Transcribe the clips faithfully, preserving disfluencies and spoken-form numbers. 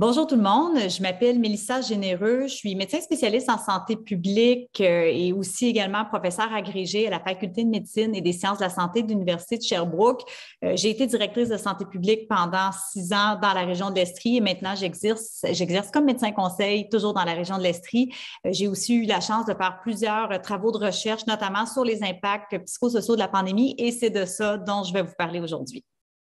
Bonjour tout le monde, je m'appelle Mélissa Généreux, je suis médecin spécialiste en santé publique euh, et aussi également professeure agrégée à la Faculté de médecine et des sciences de la santé de l'Université de Sherbrooke. Euh, j'ai été directrice de santé publique pendant six ans dans la région de l'Estrie et maintenant j'exerce, j'exerce comme médecin conseil toujours dans la région de l'Estrie. Euh, j'ai aussi eu la chance de faire plusieurs travaux de recherche, notamment sur les impacts psychosociaux de la pandémie et c'est de ça dont je vais vous parler aujourd'hui.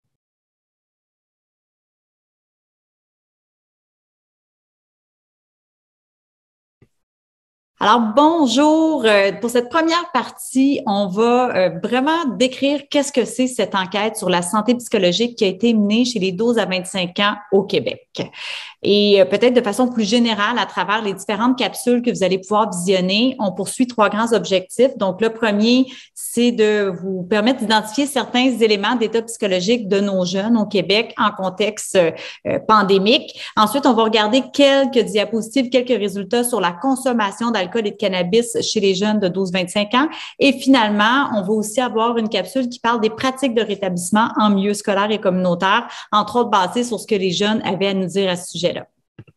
Alors, bonjour. Euh, Pour cette première partie, on va euh, vraiment décrire qu'est-ce que c'est cette enquête sur la santé psychologique qui a été menée chez les douze à vingt-cinq ans au Québec. Et euh, peut-être de façon plus générale, à travers les différentes capsules que vous allez pouvoir visionner, on poursuit trois grands objectifs. Donc, le premier, c'est de vous permettre d'identifier certains éléments d'état psychologique de nos jeunes au Québec en contexte euh, pandémique. Ensuite, on va regarder quelques diapositives, quelques résultats sur la consommation d'alcool et de cannabis chez les jeunes de douze à vingt-cinq ans. Et finalement, on va aussi avoir une capsule qui parle des pratiques de rétablissement en milieu scolaire et communautaire, entre autres basées sur ce que les jeunes avaient à nous dire à ce sujet-là.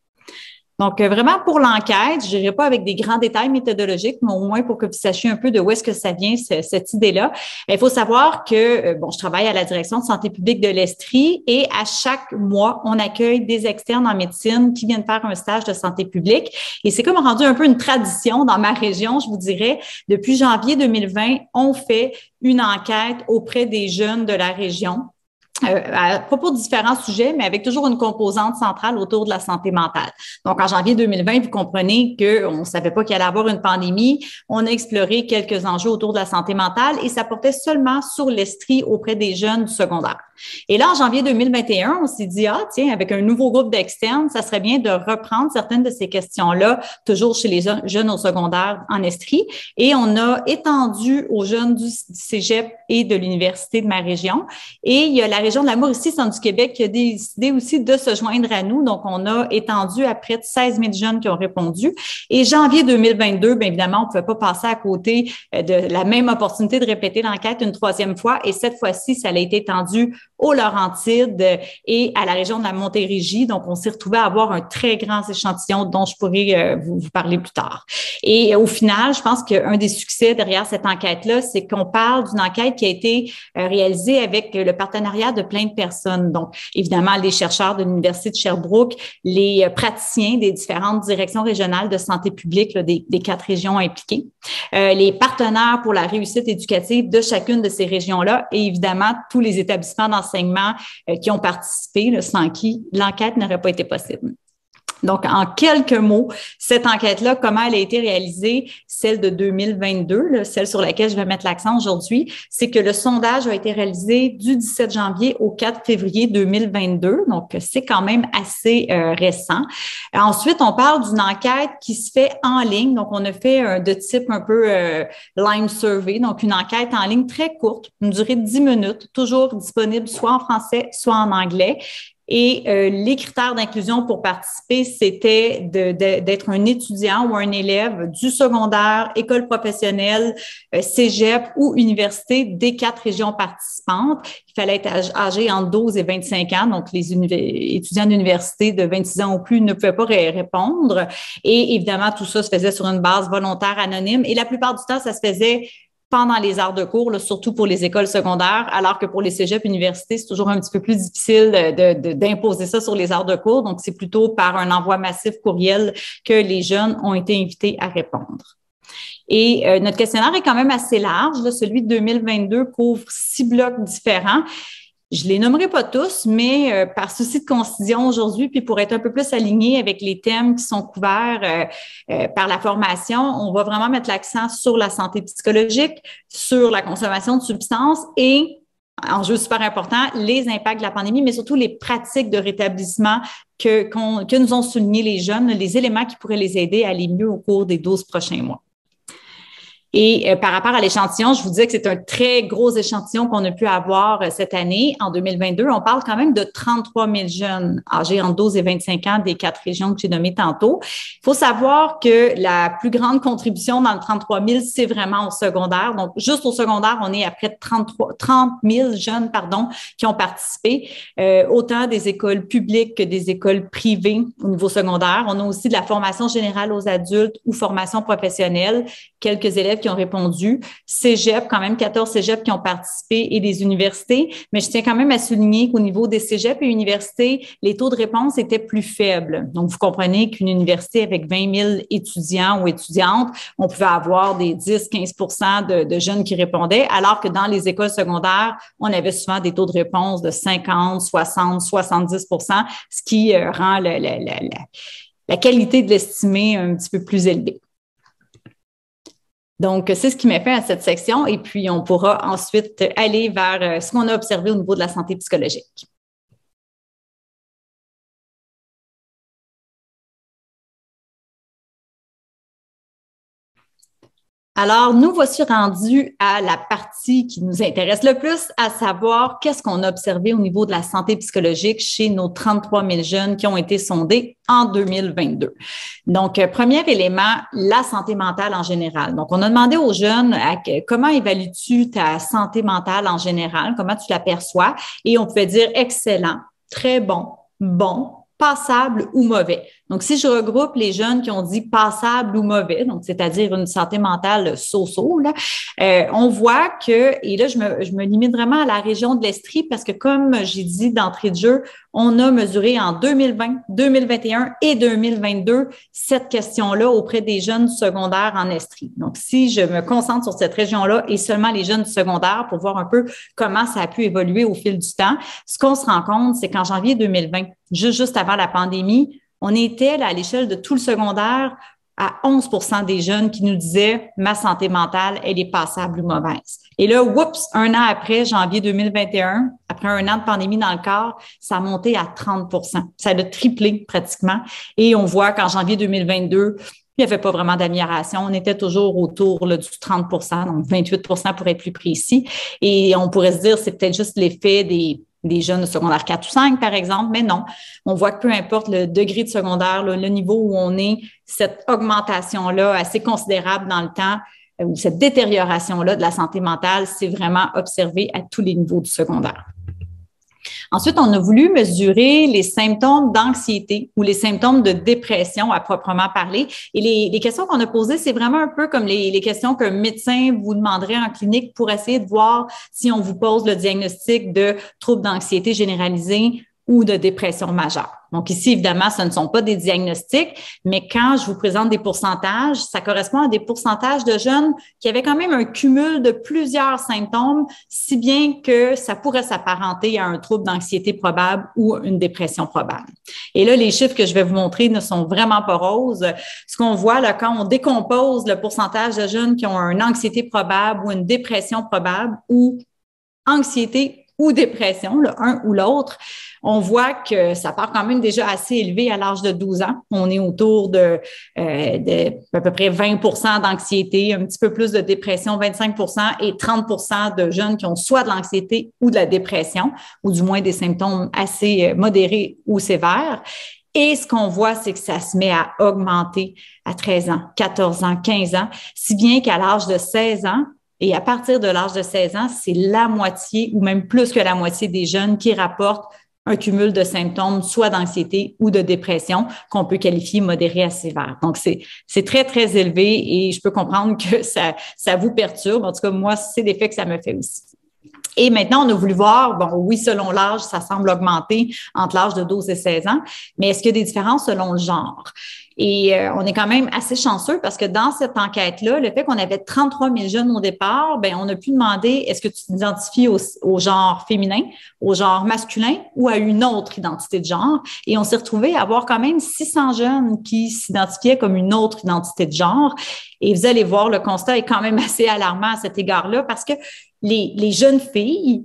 Donc, euh, vraiment pour l'enquête, je n'irai pas avec des grands détails méthodologiques, mais au moins pour que vous sachiez un peu de où est-ce que ça vient, ce, cette idée-là. Il faut savoir que, euh, bon, je travaille à la direction de santé publique de l'Estrie et à chaque mois, on accueille des externes en médecine qui viennent faire un stage de santé publique. Et c'est comme rendu un peu une tradition dans ma région, je vous dirais. Depuis janvier deux mille vingt, on fait une enquête auprès des jeunes de la région. Euh, à propos de différents sujets, mais avec toujours une composante centrale autour de la santé mentale. Donc, en janvier deux mille vingt, vous comprenez qu'on ne savait pas qu'il allait y avoir une pandémie. On a exploré quelques enjeux autour de la santé mentale et ça portait seulement sur l'Estrie auprès des jeunes du secondaire. Et là, en janvier deux mille vingt et un, on s'est dit, ah, tiens, avec un nouveau groupe d'externes, ça serait bien de reprendre certaines de ces questions-là, toujours chez les jeunes au secondaire en Estrie. Et on a étendu aux jeunes du cégep et de l'université de ma région. Et il y a la région de la Mauricie-Centre du Québec qui a décidé aussi de se joindre à nous. Donc, on a étendu à près de seize mille jeunes qui ont répondu. Et janvier deux mille vingt-deux, bien évidemment, on ne pouvait pas passer à côté de la même opportunité de répéter l'enquête une troisième fois. Et cette fois-ci, ça a été étendu aux Laurentides et à la région de la Montérégie. Donc, on s'est retrouvé à avoir un très grand échantillon dont je pourrai euh, vous, vous parler plus tard. Et euh, au final, je pense qu'un des succès derrière cette enquête-là, c'est qu'on parle d'une enquête qui a été euh, réalisée avec le partenariat de plein de personnes. Donc, évidemment, les chercheurs de l'Université de Sherbrooke, les euh, praticiens des différentes directions régionales de santé publique là, des, des quatre régions impliquées, euh, les partenaires pour la réussite éducative de chacune de ces régions-là et évidemment, tous les établissements d'enseignement euh, qui ont participé, là, sans qui l'enquête n'aurait pas été possible. Donc, en quelques mots, cette enquête-là, comment elle a été réalisée, celle de deux mille vingt-deux, là, celle sur laquelle je vais mettre l'accent aujourd'hui, c'est que le sondage a été réalisé du dix-sept janvier au quatre février deux mille vingt-deux. Donc, c'est quand même assez euh, récent. Ensuite, on parle d'une enquête qui se fait en ligne. Donc, on a fait euh, de type un peu euh, Lime Survey, donc une enquête en ligne très courte, une durée de dix minutes, toujours disponible soit en français, soit en anglais. Et euh, les critères d'inclusion pour participer, c'était de, de, d'être un étudiant ou un élève du secondaire, école professionnelle, euh, cégep ou université des quatre régions participantes. Il fallait être âgé entre douze et vingt-cinq ans, donc les étudiants d'université de vingt-six ans ou plus ne pouvaient pas ré- répondre. Et évidemment, tout ça se faisait sur une base volontaire anonyme. Et la plupart du temps, ça se faisait pendant les heures de cours, là, surtout pour les écoles secondaires, alors que pour les cégeps universités, c'est toujours un petit peu plus difficile de, de, d'imposer ça sur les heures de cours. Donc, c'est plutôt par un envoi massif courriel que les jeunes ont été invités à répondre. Et euh, notre questionnaire est quand même assez large. Là, celui de deux mille vingt-deux couvre six blocs différents. Je les nommerai pas tous, mais euh, par souci de concision aujourd'hui, puis pour être un peu plus aligné avec les thèmes qui sont couverts euh, euh, par la formation, on va vraiment mettre l'accent sur la santé psychologique, sur la consommation de substances et, enjeu super important, les impacts de la pandémie, mais surtout les pratiques de rétablissement que, qu'on, que nous ont souligné les jeunes, les éléments qui pourraient les aider à aller mieux au cours des douze prochains mois. Et euh, par rapport à l'échantillon, je vous disais que c'est un très gros échantillon qu'on a pu avoir euh, cette année. En deux mille vingt-deux, on parle quand même de trente-trois mille jeunes âgés entre douze et vingt-cinq ans des quatre régions que j'ai nommées tantôt. Il faut savoir que la plus grande contribution dans le trente-trois mille, c'est vraiment au secondaire. Donc, juste au secondaire, on est à près de trente-trois, trente mille jeunes pardon, qui ont participé, euh, autant des écoles publiques que des écoles privées au niveau secondaire. On a aussi de la formation générale aux adultes ou formation professionnelle. Quelques élèves qui ont répondu. Cégep, quand même quatorze cégeps qui ont participé et des universités. Mais je tiens quand même à souligner qu'au niveau des cégeps et universités, les taux de réponse étaient plus faibles. Donc, vous comprenez qu'une université avec vingt mille étudiants ou étudiantes, on pouvait avoir des dix à quinze pour cent de, de jeunes qui répondaient, alors que dans les écoles secondaires, on avait souvent des taux de réponse de cinquante, soixante, soixante-dix pour cent, ce qui euh, rend le, le, le, la, la qualité de l'estimé un petit peu plus élevée. Donc, c'est ce qui m'a fait à cette section et puis on pourra ensuite aller vers ce qu'on a observé au niveau de la santé psychologique. Alors, nous voici rendus à la partie qui nous intéresse le plus, à savoir qu'est-ce qu'on a observé au niveau de la santé psychologique chez nos trente-trois mille jeunes qui ont été sondés en deux mille vingt-deux. Donc, premier élément, la santé mentale en général. Donc, on a demandé aux jeunes à, comment évalues-tu ta santé mentale en général, comment tu l'aperçois, et on pouvait dire excellent, très bon, bon, passable ou mauvais. Donc, si je regroupe les jeunes qui ont dit passable ou mauvais, donc c'est-à-dire une santé mentale so-so, là, euh, on voit que, et là, je me, je me limite vraiment à la région de l'Estrie parce que, comme j'ai dit d'entrée de jeu, on a mesuré en deux mille vingt, deux mille vingt et un et deux mille vingt-deux cette question-là auprès des jeunes secondaires en Estrie. Donc, si je me concentre sur cette région-là et seulement les jeunes secondaires pour voir un peu comment ça a pu évoluer au fil du temps, ce qu'on se rend compte, c'est qu'en janvier deux mille vingt, juste, juste avant la pandémie, on était là, à l'échelle de tout le secondaire à onze pour cent des jeunes qui nous disaient « ma santé mentale, elle est passable ou mauvaise ». Et là, oups, un an après, janvier deux mille vingt et un, après un an de pandémie dans le corps, ça a monté à trente pour cent. Ça a triplé pratiquement. Et on voit qu'en janvier deux mille vingt-deux, il n'y avait pas vraiment d'amélioration. On était toujours autour là, du trente pour cent, donc vingt-huit pour cent pour être plus précis. Et on pourrait se dire c'est peut-être juste l'effet des des jeunes de secondaire quatre ou cinq, par exemple, mais non. On voit que peu importe le degré de secondaire, là, le niveau où on est, cette augmentation-là assez considérable dans le temps, ou cette détérioration-là de la santé mentale, c'est vraiment observé à tous les niveaux du secondaire. Ensuite, on a voulu mesurer les symptômes d'anxiété ou les symptômes de dépression à proprement parler. Et les, les questions qu'on a posées, c'est vraiment un peu comme les, les questions qu'un médecin vous demanderait en clinique pour essayer de voir si on vous pose le diagnostic de trouble d'anxiété généralisée ou de dépression majeure. Donc ici, évidemment, ce ne sont pas des diagnostics, mais quand je vous présente des pourcentages, ça correspond à des pourcentages de jeunes qui avaient quand même un cumul de plusieurs symptômes, si bien que ça pourrait s'apparenter à un trouble d'anxiété probable ou une dépression probable. Et là, les chiffres que je vais vous montrer ne sont vraiment pas roses. Ce qu'on voit là, quand on décompose le pourcentage de jeunes qui ont une anxiété probable ou une dépression probable ou anxiété ou dépression, là, un ou l'autre, on voit que ça part quand même déjà assez élevé à l'âge de douze ans. On est autour de, euh, de à peu près vingt pour cent d'anxiété, un petit peu plus de dépression, vingt-cinq pour cent, et trente pour cent de jeunes qui ont soit de l'anxiété ou de la dépression, ou du moins des symptômes assez modérés ou sévères. Et ce qu'on voit, c'est que ça se met à augmenter à treize ans, quatorze ans, quinze ans, si bien qu'à l'âge de seize ans, et à partir de l'âge de seize ans, c'est la moitié ou même plus que la moitié des jeunes qui rapportent un cumul de symptômes, soit d'anxiété ou de dépression, qu'on peut qualifier modéré à sévère. Donc, c'est, c'est très, très élevé et je peux comprendre que ça, ça vous perturbe. En tout cas, moi, c'est l'effet que ça me fait aussi. Et maintenant, on a voulu voir, bon, oui, selon l'âge, ça semble augmenter entre l'âge de douze et seize ans, mais est-ce qu'il y a des différences selon le genre? Et euh, on est quand même assez chanceux parce que dans cette enquête-là, le fait qu'on avait trente-trois mille jeunes au départ, ben on a pu demander est-ce que tu t'identifies au, au genre féminin, au genre masculin ou à une autre identité de genre. Et on s'est retrouvé à avoir quand même six cents jeunes qui s'identifiaient comme une autre identité de genre. Et vous allez voir, le constat est quand même assez alarmant à cet égard-là parce que les, les jeunes filles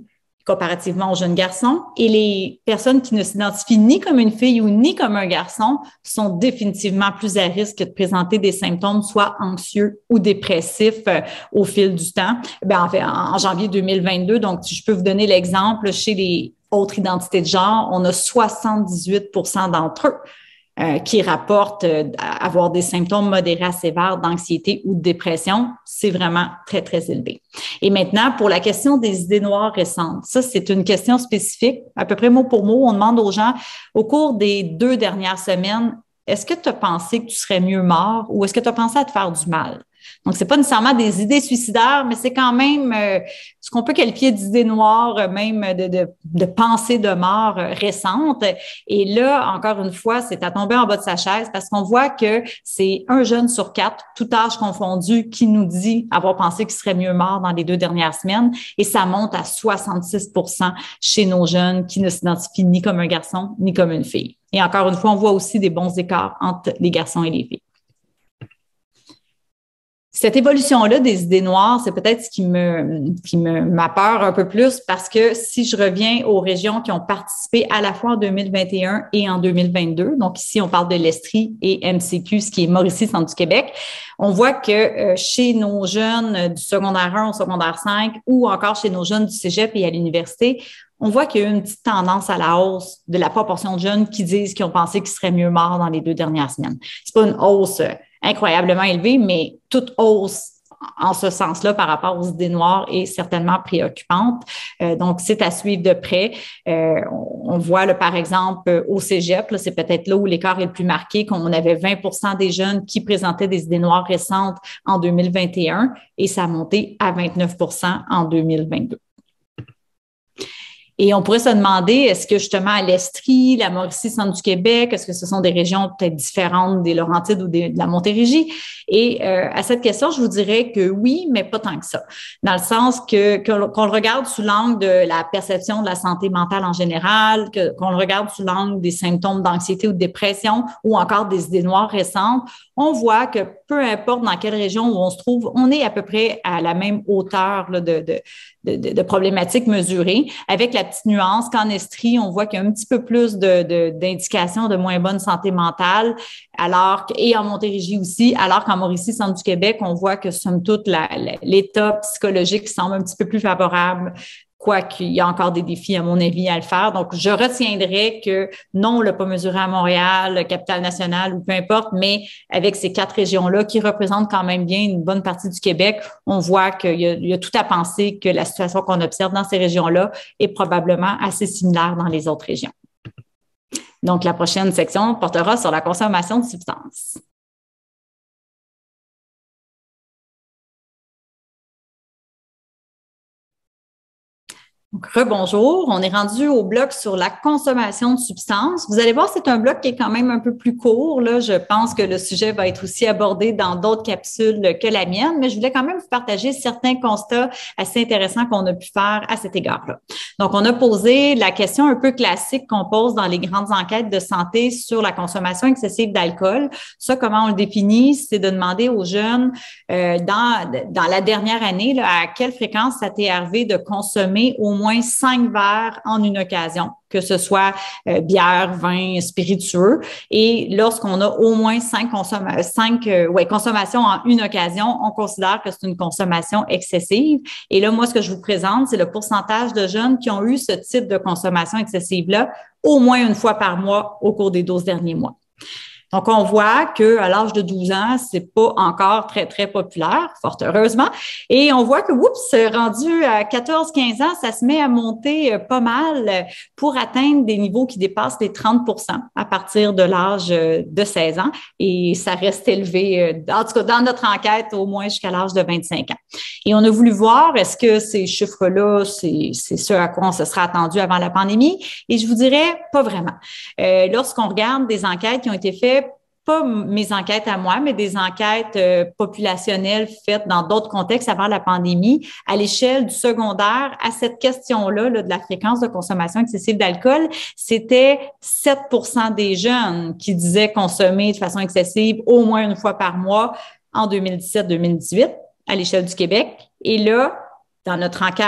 comparativement aux jeunes garçons. Et les personnes qui ne s'identifient ni comme une fille ou ni comme un garçon sont définitivement plus à risque de présenter des symptômes soit anxieux ou dépressifs euh, au fil du temps. Bien, en fait, en janvier deux mille vingt-deux, donc je peux vous donner l'exemple, chez les autres identités de genre, on a soixante-dix-huit pour cent d'entre eux Euh, qui rapportent euh, avoir des symptômes modérés à sévères d'anxiété ou de dépression. C'est vraiment très, très élevé. Et maintenant, pour la question des idées noires récentes, ça, c'est une question spécifique, à peu près mot pour mot. On demande aux gens, au cours des deux dernières semaines, est-ce que tu as pensé que tu serais mieux mort ou est-ce que tu as pensé à te faire du mal? Donc, c'est pas nécessairement des idées suicidaires, mais c'est quand même euh, ce qu'on peut qualifier d'idées noires, même de, de, de pensées de mort euh, récentes. Et là, encore une fois, c'est à tomber en bas de sa chaise parce qu'on voit que c'est un jeune sur quatre, tout âge confondu, qui nous dit avoir pensé qu'il serait mieux mort dans les deux dernières semaines. Et ça monte à soixante-six pour cent chez nos jeunes qui ne s'identifient ni comme un garçon ni comme une fille. Et encore une fois, on voit aussi des bons écarts entre les garçons et les filles. Cette évolution-là des idées noires, c'est peut-être ce qui me, qui me, m'a peur un peu plus parce que si je reviens aux régions qui ont participé à la fois en deux mille vingt et un et en deux mille vingt-deux, donc ici, on parle de l'Estrie et M C Q, ce qui est Mauricie, Centre du Québec, on voit que euh, chez nos jeunes du secondaire un au secondaire cinq ou encore chez nos jeunes du cégep et à l'université, on voit qu'il y a eu une petite tendance à la hausse de la proportion de jeunes qui disent qu'ils ont pensé qu'ils seraient mieux morts dans les deux dernières semaines. C'est pas une hausse incroyablement élevée, mais toute hausse en ce sens-là par rapport aux idées noires est certainement préoccupante. Euh, donc, c'est à suivre de près. Euh, on, on voit, là, par exemple, au cégep, là, c'est peut-être là où l'écart est le plus marqué, qu'on avait vingt pour cent des jeunes qui présentaient des idées noires récentes en deux mille vingt et un et ça a monté à vingt-neuf pour cent en deux mille vingt-deux. Et on pourrait se demander, est-ce que justement à l'Estrie, la Mauricie, Centre du Québec, est-ce que ce sont des régions peut-être différentes des Laurentides ou des, de la Montérégie? Et euh, à cette question, je vous dirais que oui, mais pas tant que ça. Dans le sens que, que qu'on le regarde sous l'angle de la perception de la santé mentale en général, que, qu'on le regarde sous l'angle des symptômes d'anxiété ou de dépression ou encore des idées noires récentes, on voit que peu importe dans quelle région où on se trouve, on est à peu près à la même hauteur là, de, de, de, de problématiques mesurées, avec la petite nuance qu'en Estrie, on voit qu'il y a un petit peu plus de, de, d'indications de moins bonne santé mentale, alors que, et en Montérégie aussi, alors qu'en Mauricie, Centre du Québec, on voit que somme toute la, la, l'état psychologique semble un petit peu plus favorable, quoiqu'il y a encore des défis, à mon avis, à le faire. Donc, je retiendrai que non, on ne l'a pas mesuré à Montréal, Capitale-Nationale ou peu importe, mais avec ces quatre régions-là qui représentent quand même bien une bonne partie du Québec, on voit qu'il y a, il y a tout à penser que la situation qu'on observe dans ces régions-là est probablement assez similaire dans les autres régions. Donc, la prochaine section portera sur la consommation de substances. Donc, rebonjour, on est rendu au bloc sur la consommation de substances. Vous allez voir, c'est un bloc qui est quand même un peu plus court. Là. Je pense que le sujet va être aussi abordé dans d'autres capsules que la mienne, mais je voulais quand même vous partager certains constats assez intéressants qu'on a pu faire à cet égard-là. Donc, on a posé la question un peu classique qu'on pose dans les grandes enquêtes de santé sur la consommation excessive d'alcool. Ça, comment on le définit? C'est de demander aux jeunes euh, dans, dans la dernière année, là, à quelle fréquence ça t'est arrivé de consommer au moins moins cinq verres en une occasion, que ce soit euh, bière, vin, spiritueux. Et lorsqu'on a au moins cinq, consomm- cinq euh, ouais, consommations en une occasion, on considère que c'est une consommation excessive. Et là, moi, ce que je vous présente, c'est le pourcentage de jeunes qui ont eu ce type de consommation excessive-là au moins une fois par mois au cours des douze derniers mois. Donc, on voit qu'à l'âge de douze ans, c'est pas encore très, très populaire, fort heureusement. Et on voit que, oups, rendu à quatorze quinze ans, ça se met à monter pas mal pour atteindre des niveaux qui dépassent les trente pour cent à partir de l'âge de seize ans. Et ça reste élevé, en tout cas, dans notre enquête, au moins jusqu'à l'âge de vingt-cinq ans. Et on a voulu voir, est-ce que ces chiffres-là, c'est, c'est ce à quoi on se serait attendu avant la pandémie? Et je vous dirais, pas vraiment. Euh, lorsqu'on regarde des enquêtes qui ont été faites, pas mes enquêtes à moi, mais des enquêtes euh, populationnelles faites dans d'autres contextes avant la pandémie, à l'échelle du secondaire, à cette question-là là, de la fréquence de consommation excessive d'alcool, c'était sept pour cent des jeunes qui disaient consommer de façon excessive au moins une fois par mois en deux mille dix-sept deux mille dix-huit à l'échelle du Québec. Et là, dans notre enquête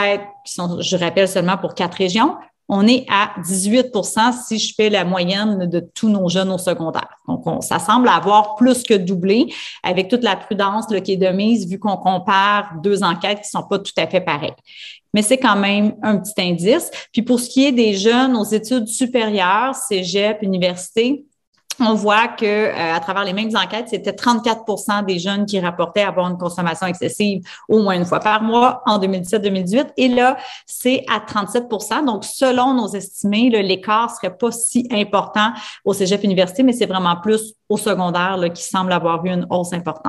qui sont, je rappelle, seulement pour quatre régions, on est à dix-huit pour cent si je fais la moyenne de tous nos jeunes au secondaire. Donc, on, ça semble avoir plus que doublé avec toute la prudence là, qui est de mise vu qu'on compare deux enquêtes qui ne sont pas tout à fait pareilles. Mais c'est quand même un petit indice. Puis pour ce qui est des jeunes aux études supérieures, cégep, université, on voit que euh, à travers les mêmes enquêtes, c'était trente-quatre pour cent des jeunes qui rapportaient avoir une consommation excessive au moins une fois par mois en deux mille dix-sept deux mille dix-huit. Et là, c'est à trente-sept pour cent. Donc, selon nos estimés, là, l'écart serait pas si important au cégep université, mais c'est vraiment plus au secondaire là, qui semble avoir eu une hausse importante.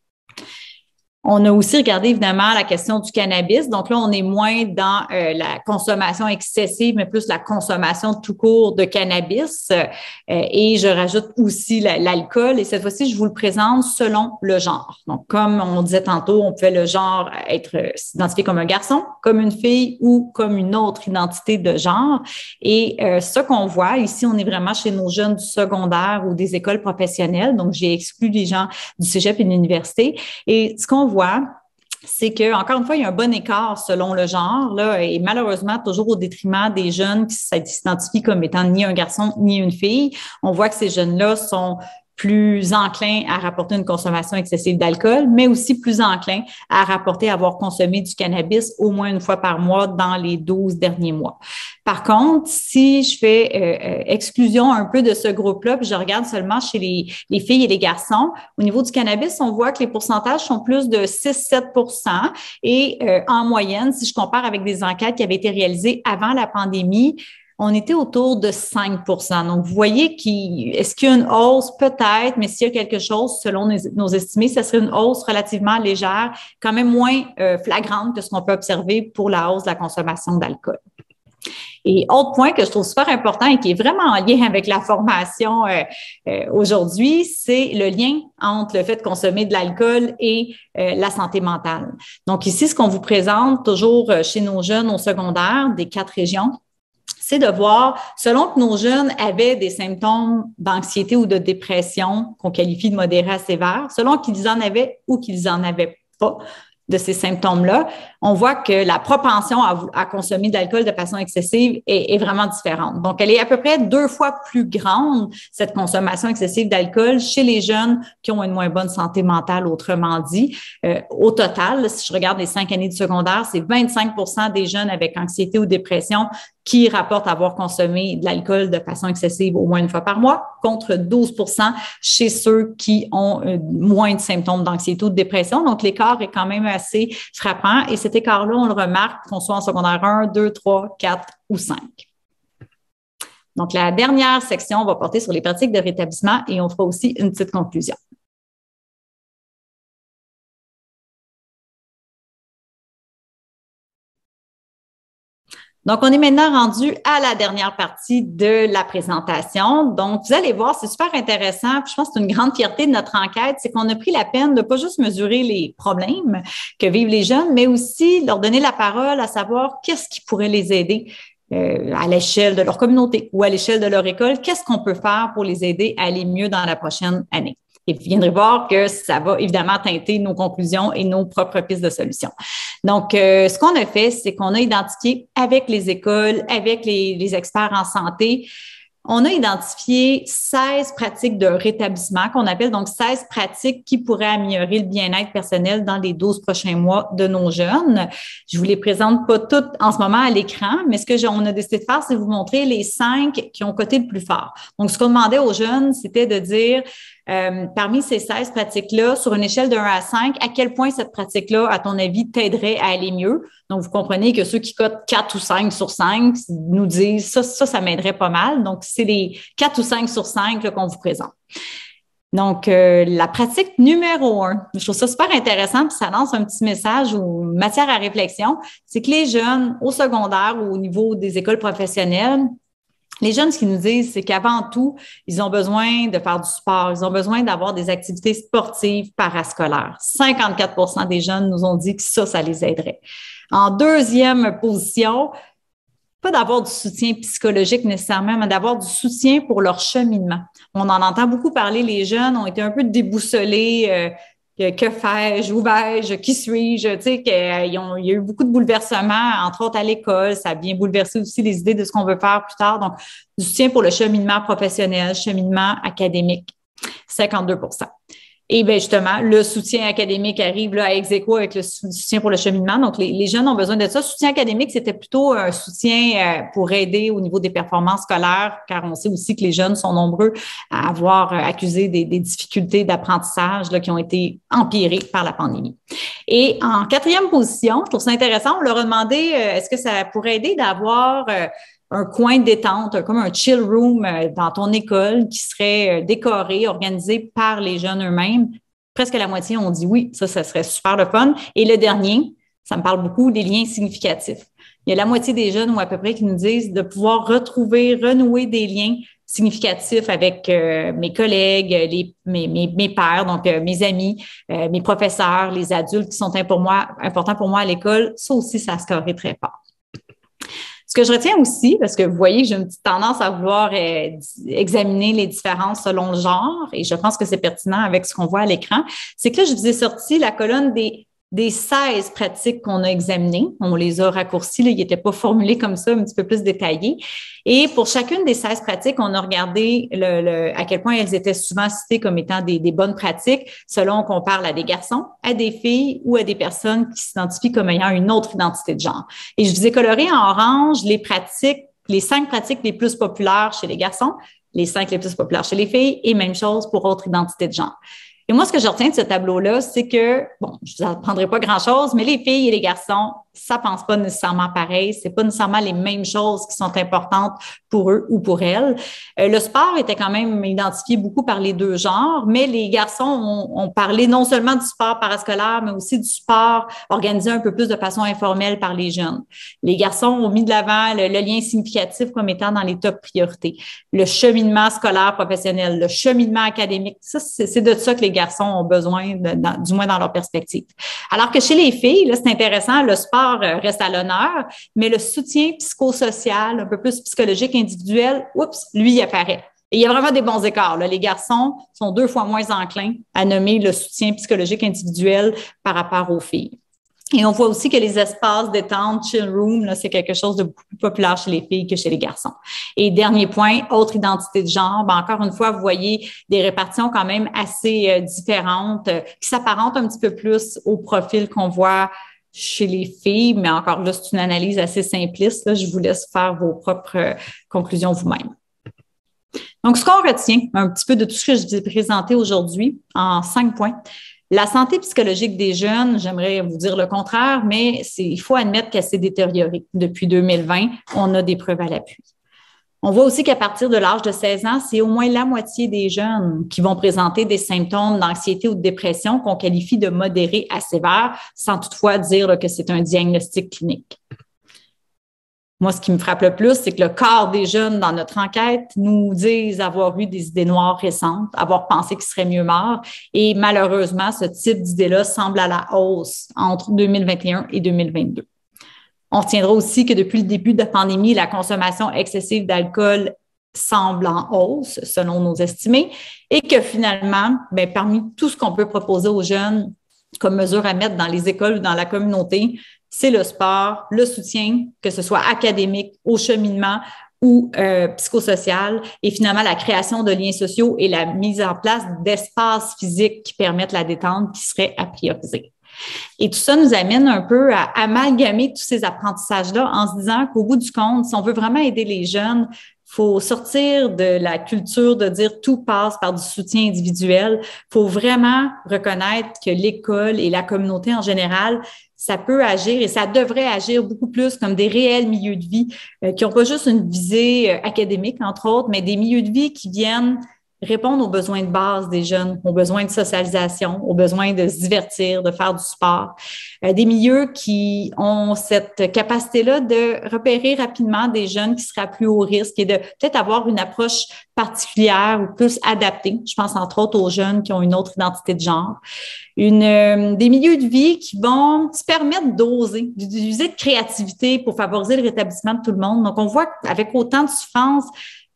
On a aussi regardé évidemment la question du cannabis. Donc là, on est moins dans euh, la consommation excessive, mais plus la consommation tout court de cannabis. Euh, et je rajoute aussi la, l'alcool. Et cette fois-ci, je vous le présente selon le genre. Donc, comme on disait tantôt, on pouvait le genre être euh, identifié comme un garçon, comme une fille ou comme une autre identité de genre. Et euh, ce qu'on voit ici, on est vraiment chez nos jeunes du secondaire ou des écoles professionnelles. Donc, j'ai exclu les gens du cégep et de l'université. Et ce qu'on voit, c'est que, encore une fois, il y a un bon écart selon le genre, là, et malheureusement, toujours au détriment des jeunes qui s'identifient comme étant ni un garçon ni une fille. On voit que ces jeunes-là sont plus enclins à rapporter une consommation excessive d'alcool, mais aussi plus enclins à rapporter avoir consommé du cannabis au moins une fois par mois dans les douze derniers mois. Par contre, si je fais euh, exclusion un peu de ce groupe-là, puis je regarde seulement chez les, les filles et les garçons, au niveau du cannabis, on voit que les pourcentages sont plus de six à sept pour cent et euh, en moyenne, si je compare avec des enquêtes qui avaient été réalisées avant la pandémie, on était autour de cinq pour cent. Donc, vous voyez qu'il, est-ce qu'il y a une hausse? Peut-être, mais s'il y a quelque chose, selon nos, nos estimés, ce serait une hausse relativement légère, quand même moins euh, flagrante que ce qu'on peut observer pour la hausse de la consommation d'alcool. Et autre point que je trouve super important et qui est vraiment en lien avec la formation euh, euh, aujourd'hui, c'est le lien entre le fait de consommer de l'alcool et euh, la santé mentale. Donc ici, ce qu'on vous présente toujours chez nos jeunes au secondaire des quatre régions, c'est de voir, selon que nos jeunes avaient des symptômes d'anxiété ou de dépression qu'on qualifie de modérés à sévères, selon qu'ils en avaient ou qu'ils en avaient pas de ces symptômes-là, on voit que la propension à, à consommer de l'alcool de façon excessive est, est vraiment différente. Donc, elle est à peu près deux fois plus grande, cette consommation excessive d'alcool, chez les jeunes qui ont une moins bonne santé mentale, autrement dit. Euh, au total, si je regarde les cinq années du secondaire, c'est vingt-cinq pour cent des jeunes avec anxiété ou dépression qui rapportent avoir consommé de l'alcool de façon excessive au moins une fois par mois, contre douze pour cent chez ceux qui ont euh, moins de symptômes d'anxiété ou de dépression. Donc, l'écart est quand même assez frappant. Et cet écart-là, on le remarque qu'on soit en secondaire un, deux, trois, quatre ou cinq. Donc, la dernière section va porter sur les pratiques de rétablissement et on fera aussi une petite conclusion. Donc, on est maintenant rendu à la dernière partie de la présentation. Donc, vous allez voir, c'est super intéressant. Puis je pense que c'est une grande fierté de notre enquête, c'est qu'on a pris la peine de pas juste mesurer les problèmes que vivent les jeunes, mais aussi leur donner la parole à savoir qu'est-ce qui pourrait les aider euh, à l'échelle de leur communauté ou à l'échelle de leur école. Qu'est-ce qu'on peut faire pour les aider à aller mieux dans la prochaine année? Et vous viendrez voir que ça va évidemment teinter nos conclusions et nos propres pistes de solutions. Donc, euh, ce qu'on a fait, c'est qu'on a identifié avec les écoles, avec les, les experts en santé, on a identifié seize pratiques de rétablissement qu'on appelle donc seize pratiques qui pourraient améliorer le bien-être personnel dans les douze prochains mois de nos jeunes. Je vous les présente pas toutes en ce moment à l'écran, mais ce que j'ai, on a décidé de faire, c'est vous montrer les cinq qui ont coté le plus fort. Donc, ce qu'on demandait aux jeunes, c'était de dire Euh, parmi ces seize pratiques-là, sur une échelle de un à cinq, à quel point cette pratique-là, à ton avis, t'aiderait à aller mieux? Donc, vous comprenez que ceux qui cotent quatre ou cinq sur cinq nous disent ça, ça, ça m'aiderait pas mal. Donc, c'est les quatre ou cinq sur cinq là, qu'on vous présente. Donc, euh, la pratique numéro un, je trouve ça super intéressant, puis ça lance un petit message ou matière à réflexion, c'est que les jeunes au secondaire ou au niveau des écoles professionnelles, les jeunes, ce qu'ils nous disent, c'est qu'avant tout, ils ont besoin de faire du sport, ils ont besoin d'avoir des activités sportives parascolaires. cinquante-quatre pour cent des jeunes nous ont dit que ça, ça les aiderait. En deuxième position, pas d'avoir du soutien psychologique nécessairement, mais d'avoir du soutien pour leur cheminement. On en entend beaucoup parler, les jeunes ont été un peu déboussolés, euh, que, que fais-je, où vais-je, qui suis-je, tu sais, qu'il ont, il y a eu beaucoup de bouleversements, entre autres à l'école, ça a bien bouleversé aussi les idées de ce qu'on veut faire plus tard, donc du soutien pour le cheminement professionnel, cheminement académique, cinquante-deux pour cent. Et bien, justement, le soutien académique arrive là, à ex aequo avec le soutien pour le cheminement. Donc, les, les jeunes ont besoin de ça. Soutien académique, c'était plutôt un soutien euh, pour aider au niveau des performances scolaires, car on sait aussi que les jeunes sont nombreux à avoir euh, accusé des, des difficultés d'apprentissage là, qui ont été empirées par la pandémie. Et en quatrième position, je trouve ça intéressant, on leur a demandé euh, est-ce que ça pourrait aider d'avoir euh, un coin de détente, comme un chill room dans ton école qui serait décoré, organisé par les jeunes eux-mêmes. Presque la moitié ont dit oui, ça, ça serait super le fun. Et le dernier, ça me parle beaucoup des liens significatifs. Il y a la moitié des jeunes ou à peu près qui nous disent de pouvoir retrouver, renouer des liens significatifs avec euh, mes collègues, les, mes, mes, mes pairs, donc euh, mes amis, euh, mes professeurs, les adultes qui sont pour moi, importants pour moi à l'école. Ça aussi, ça a scoré très fort. Ce que je retiens aussi, parce que vous voyez que j'ai une petite tendance à vouloir euh, examiner les différences selon le genre, et je pense que c'est pertinent avec ce qu'on voit à l'écran, c'est que là, je vous ai sorti la colonne des, des seize pratiques qu'on a examinées. On les a raccourcies, là, ils n'étaient pas formulés comme ça, un petit peu plus détaillés. Et pour chacune des seize pratiques, on a regardé le, le, à quel point elles étaient souvent citées comme étant des, des bonnes pratiques, selon qu'on parle à des garçons, à des filles ou à des personnes qui s'identifient comme ayant une autre identité de genre. Et je vous ai coloré en orange les pratiques, les cinq pratiques les plus populaires chez les garçons, les cinq les plus populaires chez les filles, et même chose pour autre identité de genre. Et moi, ce que je retiens de ce tableau-là, c'est que, bon, je ne vous apprendrai pas grand-chose, mais les filles et les garçons, ça ne pense pas nécessairement pareil. Ce n'est pas nécessairement les mêmes choses qui sont importantes pour eux ou pour elles. Euh, le sport était quand même identifié beaucoup par les deux genres, mais les garçons ont, ont parlé non seulement du sport parascolaire, mais aussi du sport organisé un peu plus de façon informelle par les jeunes. Les garçons ont mis de l'avant le, le lien significatif comme étant dans les top priorités. Le cheminement scolaire professionnel, le cheminement académique, ça, c'est, c'est de ça que les garçons ont besoin, de, dans, du moins dans leur perspective. Alors que chez les filles, là, c'est intéressant, le sport reste à l'honneur, mais le soutien psychosocial, un peu plus psychologique individuel, oups, lui, il apparaît. Et il y a vraiment des bons écarts, là. Les garçons sont deux fois moins enclins à nommer le soutien psychologique individuel par rapport aux filles. Et on voit aussi que les espaces détente, chill room, là, c'est quelque chose de beaucoup plus populaire chez les filles que chez les garçons. Et dernier point, autre identité de genre. Ben, encore une fois, vous voyez des répartitions quand même assez euh, différentes, euh, qui s'apparentent un petit peu plus au profil qu'on voit chez les filles, mais encore là, c'est une analyse assez simpliste. Là, je vous laisse faire vos propres euh, conclusions vous-même. Donc, ce qu'on retient un petit peu de tout ce que je vous ai présenté aujourd'hui en cinq points. La santé psychologique des jeunes, j'aimerais vous dire le contraire, mais c'est, il faut admettre qu'elle s'est détériorée depuis deux mille vingt. On a des preuves à l'appui. On voit aussi qu'à partir de l'âge de seize ans, c'est au moins la moitié des jeunes qui vont présenter des symptômes d'anxiété ou de dépression qu'on qualifie de modérés à sévères, sans toutefois dire là, que c'est un diagnostic clinique. Moi, ce qui me frappe le plus, c'est que le quart des jeunes dans notre enquête nous disent avoir eu des idées noires récentes, avoir pensé qu'ils seraient mieux morts. Et malheureusement, ce type d'idée-là semble à la hausse entre deux mille vingt et un et deux mille vingt-deux. On retiendra aussi que depuis le début de la pandémie, la consommation excessive d'alcool semble en hausse, selon nos estimés, et que finalement, bien, parmi tout ce qu'on peut proposer aux jeunes comme mesure à mettre dans les écoles ou dans la communauté, c'est le sport, le soutien, que ce soit académique, au cheminement ou euh, psychosocial, et finalement la création de liens sociaux et la mise en place d'espaces physiques qui permettent la détente qui serait à prioriser. Et tout ça nous amène un peu à amalgamer tous ces apprentissages-là en se disant qu'au bout du compte, si on veut vraiment aider les jeunes, il faut sortir de la culture de dire tout passe par du soutien individuel. Il faut vraiment reconnaître que l'école et la communauté en général, ça peut agir et ça devrait agir beaucoup plus comme des réels milieux de vie euh, qui n'ont pas juste une visée euh, académique, entre autres, mais des milieux de vie qui viennent répondre aux besoins de base des jeunes, aux besoins de socialisation, aux besoins de se divertir, de faire du sport. Euh, des milieux qui ont cette capacité-là de repérer rapidement des jeunes qui seraient à plus haut risque et de peut-être avoir une approche particulière ou plus adaptée. Je pense entre autres aux jeunes qui ont une autre identité de genre. Une, euh, des milieux de vie qui vont se permettre d'oser, d'user de créativité pour favoriser le rétablissement de tout le monde. Donc, on voit qu'avec autant de souffrance,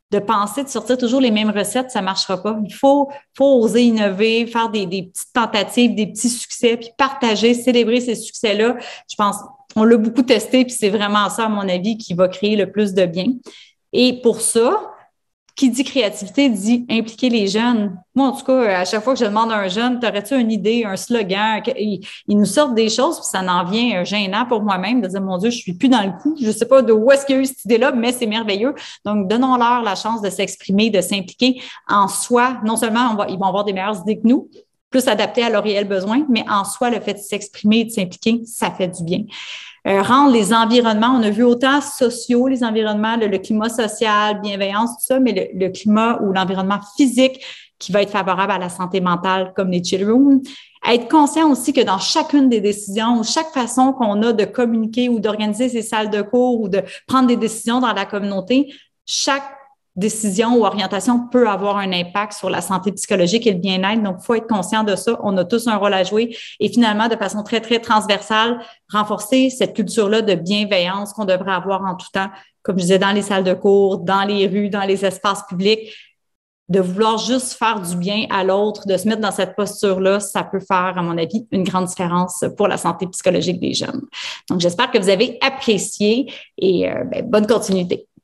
de penser de sortir toujours les mêmes recettes, ça ne marchera pas. Il faut, faut oser innover, faire des, des petites tentatives, des petits succès, puis partager, célébrer ces succès-là. Je pense, on l'a beaucoup testé, puis c'est vraiment ça, à mon avis, qui va créer le plus de bien. Et pour ça, qui dit créativité dit impliquer les jeunes. Moi, en tout cas, à chaque fois que je demande à un jeune, t'aurais-tu une idée, un slogan? Ils, ils nous sortent des choses, puis ça en vient gênant pour moi-même de dire, mon Dieu, je suis plus dans le coup. Je sais pas de où est-ce qu'il y a eu cette idée-là, mais c'est merveilleux. Donc, donnons-leur la chance de s'exprimer, de s'impliquer en soi. Non seulement on va, ils vont avoir des meilleures idées que nous, plus adaptées à leurs réels besoins, mais en soi, le fait de s'exprimer et de s'impliquer, ça fait du bien. Euh, rendre les environnements, on a vu autant sociaux, les environnements, le, le climat social, bienveillance, tout ça, mais le, le climat ou l'environnement physique qui va être favorable à la santé mentale, comme les chill rooms. Être conscient aussi que dans chacune des décisions ou chaque façon qu'on a de communiquer ou d'organiser ces salles de cours ou de prendre des décisions dans la communauté, chaque décision ou orientation peut avoir un impact sur la santé psychologique et le bien-être. Donc, il faut être conscient de ça. On a tous un rôle à jouer et finalement, de façon très, très transversale, renforcer cette culture-là de bienveillance qu'on devrait avoir en tout temps, comme je disais, dans les salles de cours, dans les rues, dans les espaces publics. De vouloir juste faire du bien à l'autre, de se mettre dans cette posture-là, ça peut faire, à mon avis, une grande différence pour la santé psychologique des jeunes. Donc, j'espère que vous avez apprécié et euh, ben, bonne continuité.